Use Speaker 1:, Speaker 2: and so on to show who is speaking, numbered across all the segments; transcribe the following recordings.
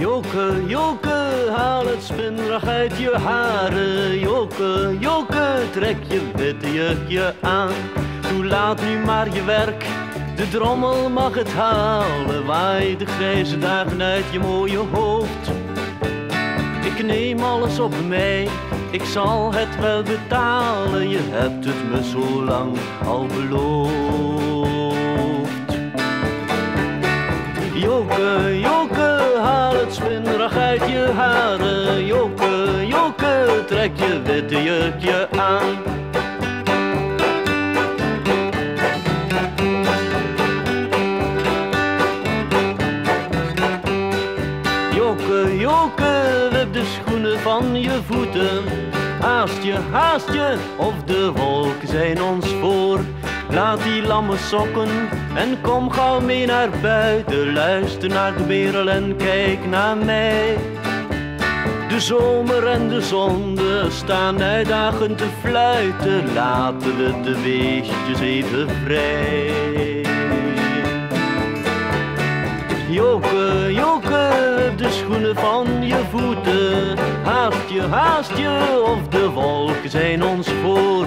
Speaker 1: Joke, Joke, haal het spinrag uit je haren. Joke, Joke, trek je witte jurkje aan. Doe laat nu maar je werk, de drommel mag het halen. Waai de grijze dagen uit je mooie hoofd. Ik neem alles op mij, ik zal het wel betalen. Je hebt het me zo lang al beloofd. Joke, Joke, haal het spinrag uit je haren. Joke, Joke, trek je witte jurkje aan. Joke, Joke, wip de schoenen van je voeten. Haast je, of de wolken zijn ons voor. Laat die lamme sokken en kom gauw mee naar buiten. Luister naar de merel en kijk naar mij. De zomer en de zonde staan uitdagend te fluiten. Laten we de beestjes even vrij. Joke, Joke, de schoenen van je voeten. Haast je, of de wolken zijn ons voor.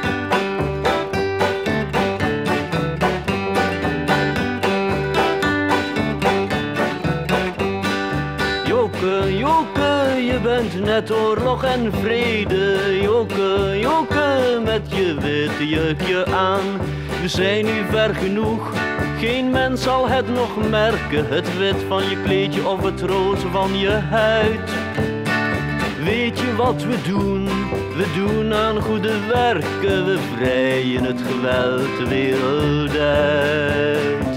Speaker 1: Joke, Joke, je bent net oorlog en vrede. Joke, Joke, met je witte jurkje aan. We zijn nu ver genoeg, geen mens zal het nog merken. Het wit van je kleedje of het roze van je huid. Weet je wat we doen? We doen aan goede werken. We vrijen het geweld de wereld uit.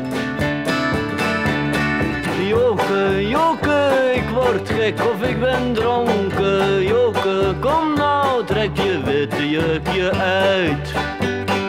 Speaker 1: Joke, Joke, ik word gek of ik ben dronken. Joke, kom nou, trek je witte jurkje uit.